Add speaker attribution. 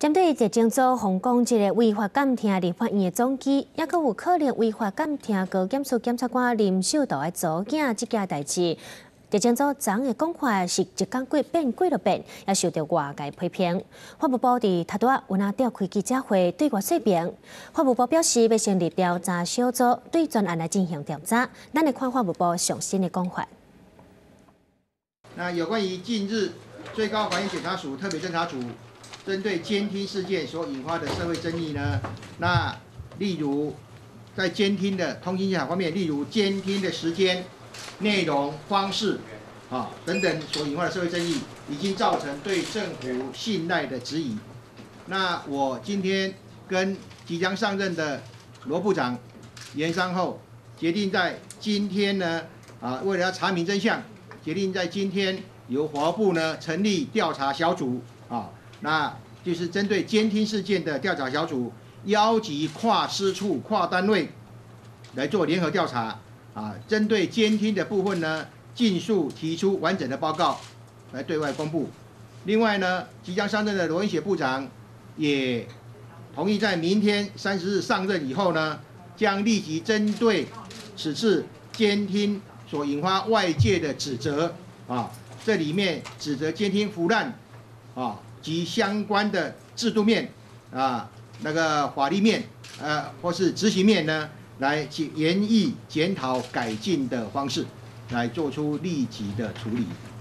Speaker 1: 针对疫情组防控一个违法监听立法院的总机，也佫有可能违法监听高检署检察官林秀导的组件这件代志，地检组昨的讲法是一讲过变过了变，也受到外界批评。法务部伫头拄有召开记者会对外说明，法务部表示要成立调查小组对专案来进行调查。咱来看法务部上新的讲法。
Speaker 2: 那有关于近日最高法院检察署特别侦查组针对监听事件所引发的社会争议呢，那例如在监听的通信技巧方面，例如监听的时间、内容、方式等等所引发的社会争议，已经造成对政府信赖的质疑。那我今天跟即将上任的罗部长研商后，决定在今天呢，为了要查明真相，决定在今天由法务部呢成立调查小组那就是针对监听事件的调查小组，邀集跨司处、跨单位来做联合调查针对监听的部分呢，尽速提出完整的报告来对外公布。另外呢，即将上任的罗文雪部长也同意在明天30日上任以后呢，将立即针对此次监听所引发外界的指责这里面指责监听腐烂及相关的制度面那个法律面或是执行面呢，来研议检讨改进的方式，来做出立即的处理。